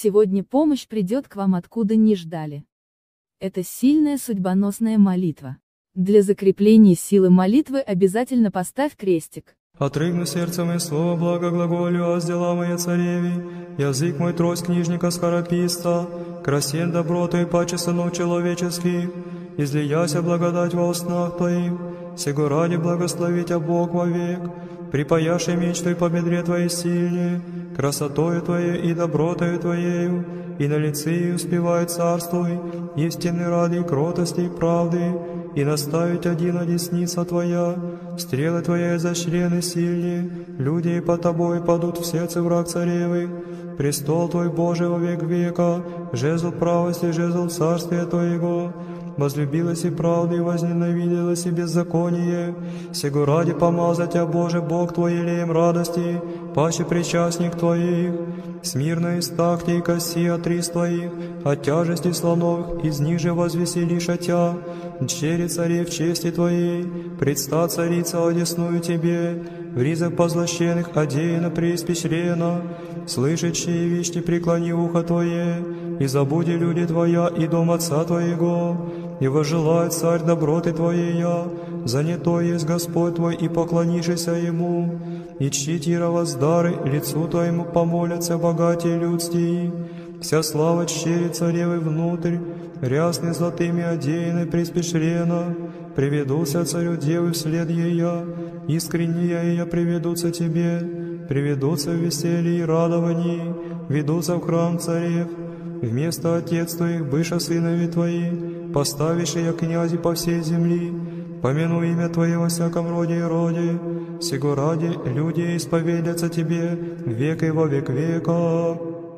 Сегодня помощь придет к вам откуда не ждали. Это сильная судьбоносная молитва. Для закрепления силы молитвы обязательно поставь крестик. Отрыгну сердце мое слово благо глаголю, а с дела мои цареве. Язык мой трость книжника скорописта, красен добротой паче сынов человеческих. Излияся благодать во устнах Твоих, сего ради благословить Бог вовек. Припаяши мечтой по бедре Твоей сильнее, красотою Твоей и добротою Твоею, и на лице и успевает царствуй, истины ради кротости и правды, и наставить один одесница Твоя, стрелы Твои изощрены сильнее, люди по Тобой падут в сердце враг царевых. Престол Твой, Божий, во век века, жезл правости, жезл царствия Твоего. Возлюбилась и правда, и возненавиделась и беззаконие. Сего ради помазать Тя, Боже, Бог Твой, елеем радости, паче причастник Твоих. Смирно истахти и коси от рис Твоих, от тяжести слоновых, из ниже возвеселиша Тя. Дщери царей в чести Твоей, предста царица одесную Тебе, в ризах позлощенных одеяна преиспещрена. Слышащи и вещи преклони ухо Твое, и забуди люди Твоя и дом Отца Твоего. И возжелает царь доброты Твоея, занятой есть Господь Твой, и поклонишься Ему. И чтите воздары, лицу Твоему помолятся богатые людские. Вся слава чери царевы внутрь, рясны золотыми одеяны приспешрена. Приведутся царю девы вслед ея, искренние ея приведутся Тебе, приведутся в веселье и радовании, ведутся в храм царев. Вместо отец Твоих быша сынови Твои, поставишь я князи по всей земли, помяну имя Твое во всяком роде и роде, сего ради люди исповедятся Тебе век и во век века.